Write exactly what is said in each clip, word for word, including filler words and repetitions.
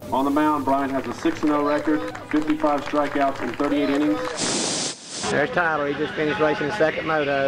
On the mound, Brian has a six and oh record, fifty-five strikeouts in thirty-eight innings. There's Tyler. He just finished racing his second moto.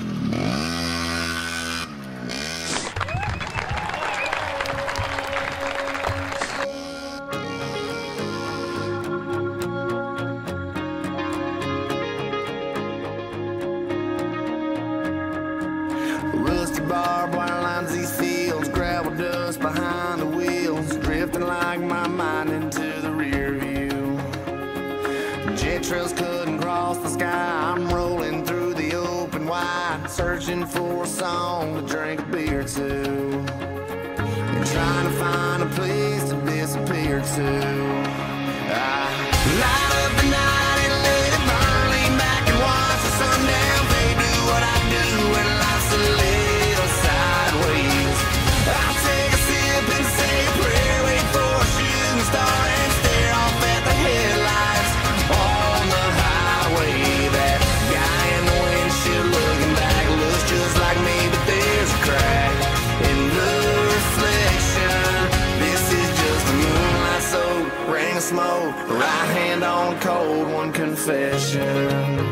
Rusty barbed wire lines these fields, gravel dust behind the wheels, drifting like my mind into the rear view. Jet trails couldn't cross the sky, I'm rolling through the open wide, searching for a song to drink a beer to, and trying to find a place to disappear to. I light up the night and let it burn, lean back and watch the sundown fade, do what I do and life's a little sideways. I'll take a sip and say a prayer, wait for a shooting star and stare off at the headlights on the highway. That guy in the windshield looking back looks just like me, but there's a crack in the reflection. This is just a moonlight soaked rain of smoke, right hand on cold one confession.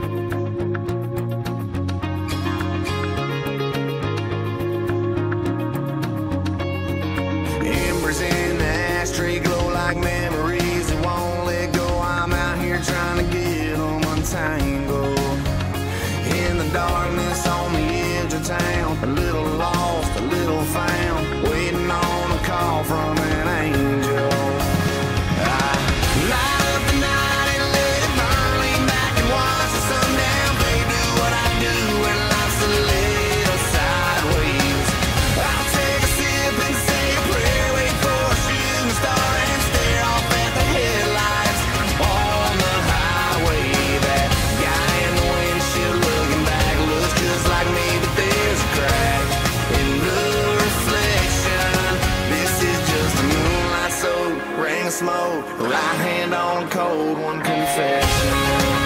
In the ashtray glow like memories that won't let go. I'm out here trying to get them untangled. In the darkness on the edge of town, a little lost, a little found, waiting on a call from an angel. I light up the night and let it burn, lean back and watch the sundown fade, do what I do when life's a little sideways. I'll take a sip and say a prayer, wait for a shooting star and stare off at the headlights on the highway. That guy in the windshield looking back looks just like me, but there's a crack in the reflection. This is just a moonlight soaked ring of smoke, right hand on cold one confession.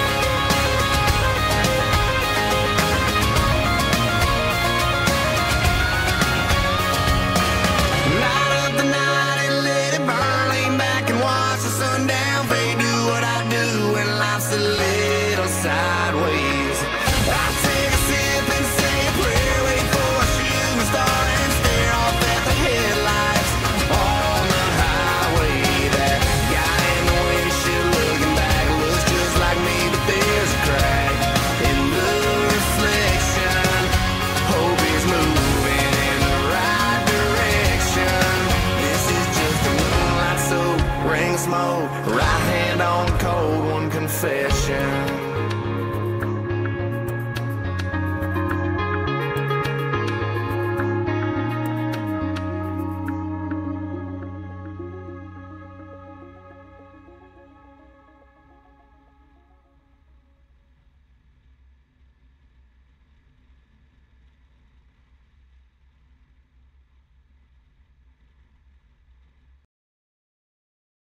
Sideways. I take a sip and say a prayer, wait for a shooting star and stare off at the headlights on the highway. That guy in the windshield looking back looks just like me, but there's a crack in the reflection. Hope he's moving in the right direction. This is just a moonlight soaked ring of smoke, right hand on cold one confession.